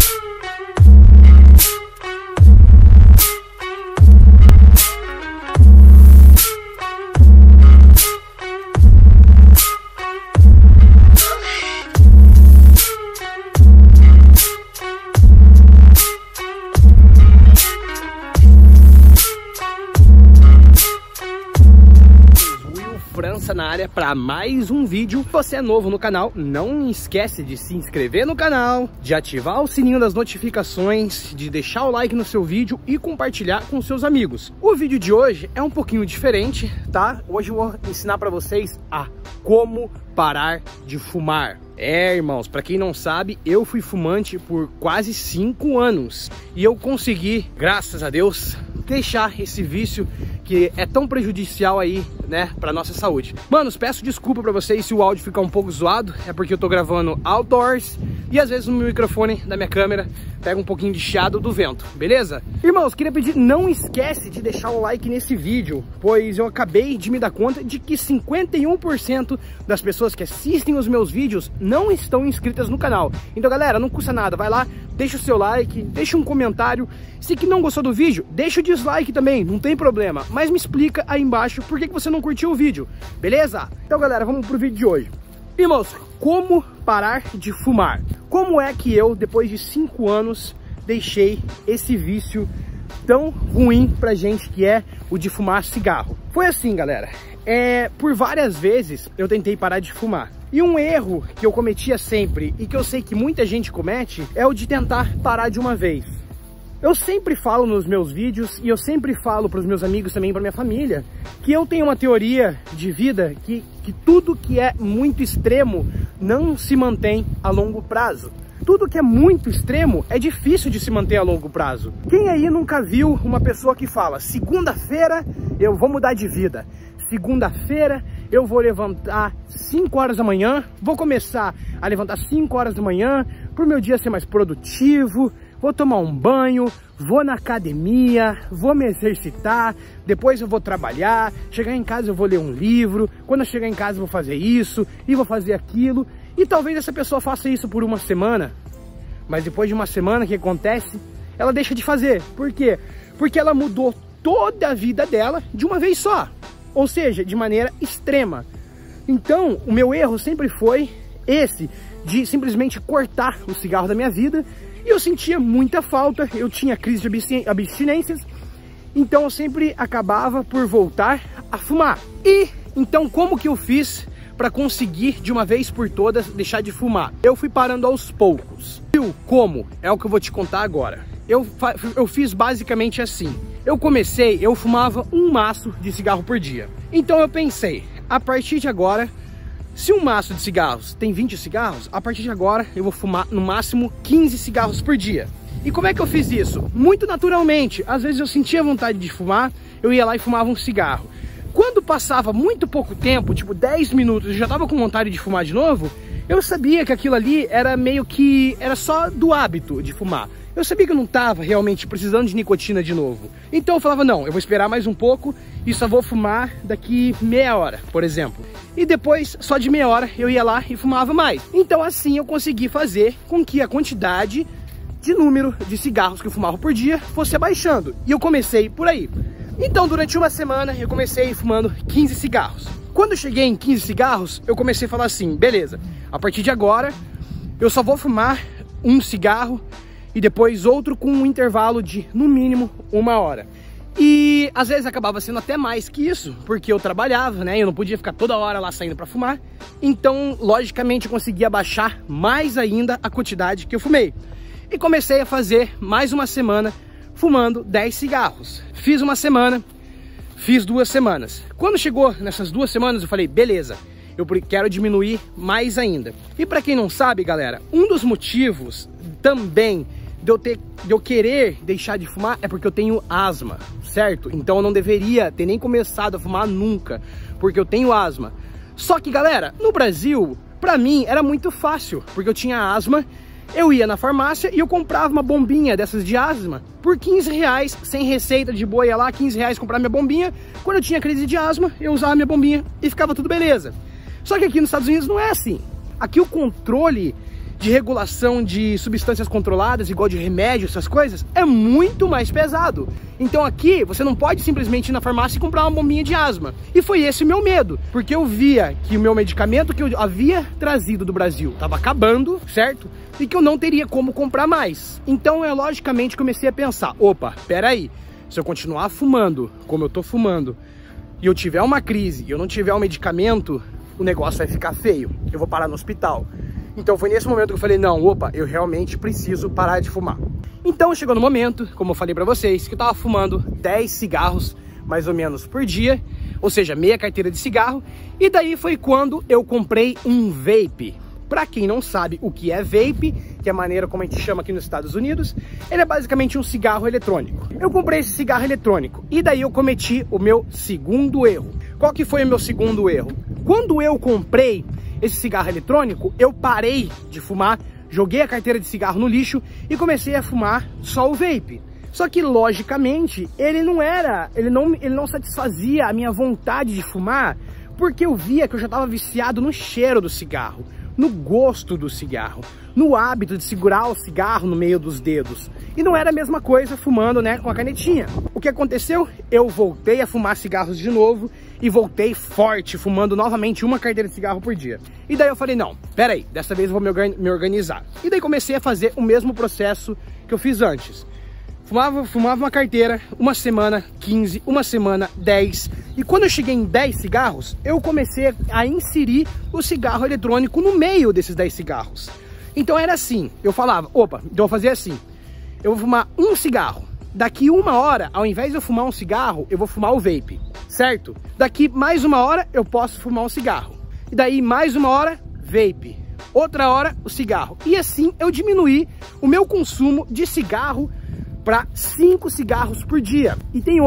França na área para mais um vídeo. Se você é novo no canal, não esquece de se inscrever no canal, de ativar o sininho das notificações, de deixar o like no seu vídeo e compartilhar com seus amigos. O vídeo de hoje é um pouquinho diferente, tá? Hoje eu vou ensinar para vocês a como parar de fumar. Irmãos, para quem não sabe, eu fui fumante por quase 5 anos e eu consegui, graças a Deus, deixar esse vício que é tão prejudicial aí, né, pra nossa saúde. Manos, peço desculpa pra vocês se o áudio ficar um pouco zoado, é porque eu tô gravando outdoors e às vezes o microfone da minha câmera pega um pouquinho de chiado do vento, beleza? Irmãos, queria pedir, não esquece de deixar o like nesse vídeo, pois eu acabei de me dar conta de que 51% das pessoas que assistem os meus vídeos não estão inscritas no canal. Então, galera, não custa nada, vai lá, deixa o seu like, deixa um comentário. Se que não gostou do vídeo, deixa o dislike também, não tem problema. Mas me explica aí embaixo por que você não curtiu o vídeo, beleza? Então, galera, vamos pro vídeo de hoje. Irmãos, como parar de fumar? Como é que eu, depois de 5 anos, deixei esse vício tão ruim pra gente que é o de fumar cigarro? Foi assim, galera. Por várias vezes eu tentei parar de fumar. E um erro que eu cometia sempre e que eu sei que muita gente comete é o de tentar parar de uma vez. Eu sempre falo nos meus vídeos e eu sempre falo para os meus amigos também, para minha família, que eu tenho uma teoria de vida que tudo que é muito extremo não se mantém a longo prazo. Tudo que é muito extremo é difícil de se manter a longo prazo. Quem aí nunca viu uma pessoa que fala: segunda-feira eu vou mudar de vida, segunda-feira eu vou levantar 5 horas da manhã, vou começar a levantar 5 horas da manhã para o meu dia ser mais produtivo, vou tomar um banho, vou na academia, vou me exercitar, depois eu vou trabalhar, chegar em casa eu vou ler um livro, quando eu chegar em casa eu vou fazer isso e vou fazer aquilo. E talvez essa pessoa faça isso por uma semana, mas depois de uma semana, o que acontece? Ela deixa de fazer. Por quê? Porque ela mudou toda a vida dela de uma vez só, ou seja, de maneira extrema. Então, o meu erro sempre foi esse, de simplesmente cortar o cigarro da minha vida. E eu sentia muita falta, eu tinha crise de abstinências, então eu sempre acabava por voltar a fumar. E então como que eu fiz para conseguir de uma vez por todas deixar de fumar? Eu fui parando aos poucos. E o como é o que eu vou te contar agora. Eu fiz basicamente assim. Eu fumava um maço de cigarro por dia. Então eu pensei, a partir de agora, se um maço de cigarros tem 20 cigarros, a partir de agora eu vou fumar no máximo 15 cigarros por dia. E como é que eu fiz isso? Muito naturalmente. Às vezes eu sentia vontade de fumar, eu ia lá e fumava um cigarro. Quando passava muito pouco tempo, tipo 10 minutos, eu já tava com vontade de fumar de novo, eu sabia que aquilo ali era meio que... era só do hábito de fumar. Eu sabia que eu não tava realmente precisando de nicotina de novo. Então eu falava, não, eu vou esperar mais um pouco e só vou fumar daqui meia hora, por exemplo. E depois, só de meia hora, eu ia lá e fumava mais. Então assim eu consegui fazer com que a quantidade de número de cigarros que eu fumava por dia fosse abaixando. E eu comecei por aí. Então durante uma semana eu comecei fumando 15 cigarros. Quando eu cheguei em 15 cigarros, eu comecei a falar assim, beleza, a partir de agora eu só vou fumar um cigarro e depois outro com um intervalo de, no mínimo, 1 hora. E às vezes acabava sendo até mais que isso, porque eu trabalhava, né? Eu não podia ficar toda hora lá saindo para fumar. Então, logicamente, eu conseguia baixar mais ainda a quantidade que eu fumei. E comecei a fazer mais uma semana fumando 10 cigarros. Fiz uma semana, fiz 2 semanas. Quando chegou nessas 2 semanas, eu falei, beleza, eu quero diminuir mais ainda. E para quem não sabe, galera, um dos motivos também de eu querer deixar de fumar é porque eu tenho asma, certo? Então eu não deveria ter nem começado a fumar nunca, porque eu tenho asma. Só que, galera, no Brasil, pra mim era muito fácil, porque eu tinha asma, eu ia na farmácia e eu comprava uma bombinha dessas de asma por 15 reais, sem receita, de boa, ia lá, 15 reais comprar minha bombinha. Quando eu tinha crise de asma, eu usava minha bombinha e ficava tudo beleza. Só que aqui nos Estados Unidos não é assim. Aqui o controle de regulação de substâncias controladas, igual de remédio, essas coisas, é muito mais pesado. Então aqui você não pode simplesmente ir na farmácia e comprar uma bombinha de asma. E foi esse o meu medo, porque eu via que o meu medicamento que eu havia trazido do Brasil estava acabando, certo? E que eu não teria como comprar mais. Então eu logicamente comecei a pensar, opa, peraí, se eu continuar fumando como eu tô fumando, e eu tiver uma crise, e eu não tiver um medicamento, o negócio vai ficar feio, eu vou parar no hospital. Então foi nesse momento que eu falei, não, opa, eu realmente preciso parar de fumar. Então chegou no momento, como eu falei pra vocês, que eu tava fumando 10 cigarros, mais ou menos, por dia, ou seja, meia carteira de cigarro, e daí foi quando eu comprei um vape. Pra quem não sabe o que é vape, que é a maneira como a gente chama aqui nos Estados Unidos, ele é basicamente um cigarro eletrônico. Eu comprei esse cigarro eletrônico, e daí eu cometi o meu segundo erro. Qual que foi o meu segundo erro? Quando eu comprei esse cigarro eletrônico, eu parei de fumar, joguei a carteira de cigarro no lixo e comecei a fumar só o vape. Só que, logicamente, ele não satisfazia a minha vontade de fumar, porque eu via que eu já estava viciado no cheiro do cigarro, no gosto do cigarro, no hábito de segurar o cigarro no meio dos dedos. E não era a mesma coisa fumando, né, com a canetinha. O que aconteceu? Eu voltei a fumar cigarros de novo e voltei forte, fumando novamente uma carteira de cigarro por dia. E daí eu falei, não, peraí, dessa vez eu vou me organizar. E daí comecei a fazer o mesmo processo que eu fiz antes. Fumava uma carteira, uma semana 15, uma semana 10. E quando eu cheguei em 10 cigarros, eu comecei a inserir o cigarro eletrônico no meio desses 10 cigarros. Então era assim, eu falava, opa, então eu vou fazer assim. Eu vou fumar um cigarro. Daqui uma hora, ao invés de eu fumar um cigarro, eu vou fumar o vape, certo? Daqui mais uma hora, eu posso fumar um cigarro. E daí mais uma hora, vape. Outra hora, o cigarro. E assim eu diminuí o meu consumo de cigarro para 5 cigarros por dia. E tem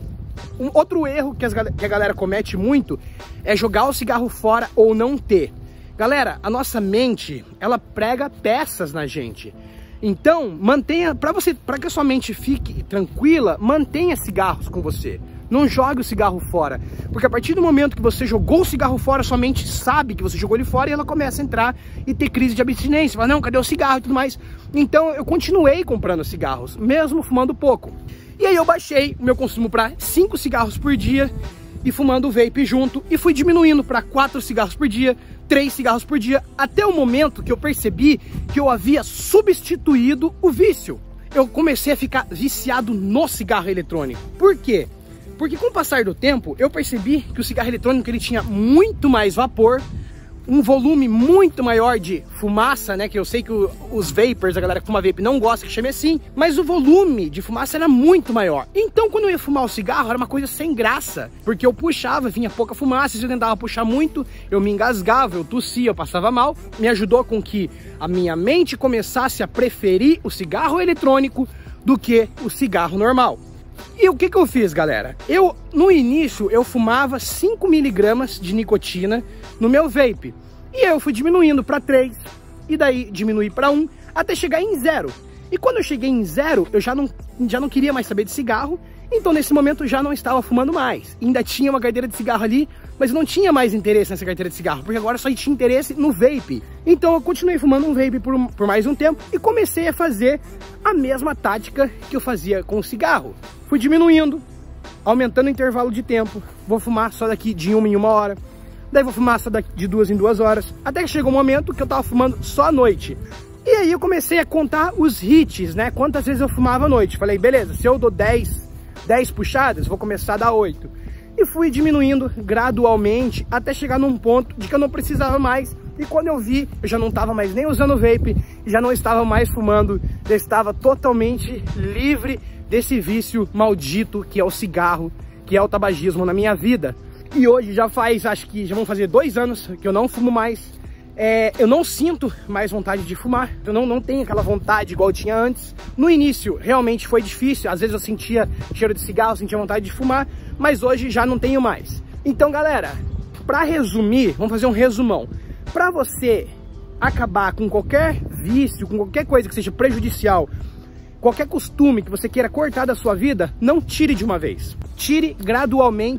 outro erro que a galera comete muito é jogar o cigarro fora ou não ter. Galera, a nossa mente, ela prega peças na gente. Então, mantenha, para que a sua mente fique tranquila, mantenha cigarros com você. Não jogue o cigarro fora, porque a partir do momento que você jogou o cigarro fora, sua mente sabe que você jogou ele fora e ela começa a entrar e ter crise de abstinência. Fala, não, cadê o cigarro e tudo mais? Então eu continuei comprando cigarros, mesmo fumando pouco. E aí eu baixei o meu consumo para 5 cigarros por dia e fumando o vape junto, e fui diminuindo para 4 cigarros por dia, 3 cigarros por dia, até o momento que eu percebi que eu havia substituído o vício. Eu comecei a ficar viciado no cigarro eletrônico. Por quê? Porque com o passar do tempo, eu percebi que o cigarro eletrônico ele tinha muito mais vapor, um volume muito maior de fumaça, né? Que eu sei que os vapers, a galera que fuma vape não gosta que chame assim, mas o volume de fumaça era muito maior. Então quando eu ia fumar o cigarro, era uma coisa sem graça, porque eu puxava, vinha pouca fumaça, se eu tentava puxar muito, eu me engasgava, eu tossia, eu passava mal. Me ajudou com que a minha mente começasse a preferir o cigarro eletrônico do que o cigarro normal. E o que eu fiz, galera? No início, eu fumava 5 miligramas de nicotina no meu vape. E eu fui diminuindo para 3, e daí diminuí para 1, até chegar em 0. E quando eu cheguei em 0, eu já não queria mais saber de cigarro, então nesse momento eu já não estava fumando mais. Ainda tinha uma carteira de cigarro ali, mas eu não tinha mais interesse nessa carteira de cigarro, porque agora só tinha interesse no vape. Então eu continuei fumando um vape por mais um tempo e comecei a fazer a mesma tática que eu fazia com o cigarro. Fui diminuindo, aumentando o intervalo de tempo. Vou fumar só daqui de 1 em 1 hora, daí vou fumar só daqui de 2 em 2 horas, até que chegou um momento que eu tava fumando só à noite. E aí eu comecei a contar os hits, né? Quantas vezes eu fumava à noite. Falei, beleza, se eu dou 10 puxadas, vou começar a dar 8. E fui diminuindo gradualmente até chegar num ponto de que eu não precisava mais. E quando eu vi, eu já não estava mais nem usando vape, já não estava mais fumando, já estava totalmente livre desse vício maldito que é o cigarro, que é o tabagismo na minha vida. E hoje acho que já vão fazer 2 anos que eu não fumo mais. Eu não sinto mais vontade de fumar, eu não tenho aquela vontade igual eu tinha antes. No início realmente foi difícil, às vezes eu sentia cheiro de cigarro, sentia vontade de fumar, mas hoje já não tenho mais. Então galera, para resumir, vamos fazer um resumão. Para você acabar com qualquer vício, com qualquer coisa que seja prejudicial, qualquer costume que você queira cortar da sua vida, não tire de uma vez. Tire gradualmente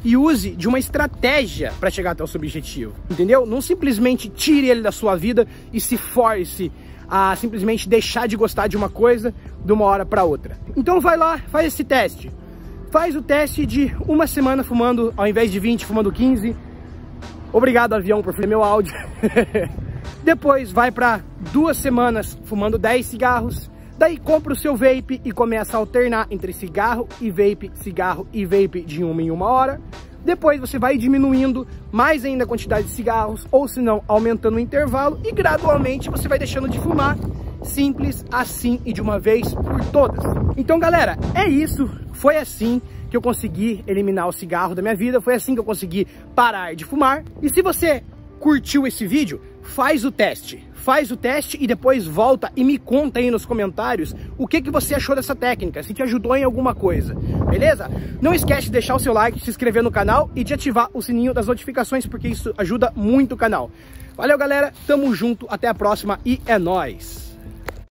e use de uma estratégia para chegar até o seu objetivo, entendeu? Não simplesmente tire ele da sua vida e se force a simplesmente deixar de gostar de uma coisa de uma hora para outra. Então vai lá, faz esse teste. Faz o teste de uma semana fumando, ao invés de 20, fumando 15. Obrigado, avião, por fazer meu áudio. Depois vai para 2 semanas fumando 10 cigarros. Daí compra o seu vape e começa a alternar entre cigarro e vape de uma em uma hora. Depois você vai diminuindo mais ainda a quantidade de cigarros, ou se não, aumentando o intervalo, e gradualmente você vai deixando de fumar. Simples assim e de uma vez por todas. Então, galera, é isso. Foi assim que eu consegui eliminar o cigarro da minha vida. Foi assim que eu consegui parar de fumar. E se você curtiu esse vídeo, faz o teste. Faz o teste e depois volta e me conta aí nos comentários o que você achou dessa técnica, se te ajudou em alguma coisa, beleza? Não esquece de deixar o seu like, se inscrever no canal e de ativar o sininho das notificações, porque isso ajuda muito o canal. Valeu, galera, tamo junto, até a próxima e é nóis!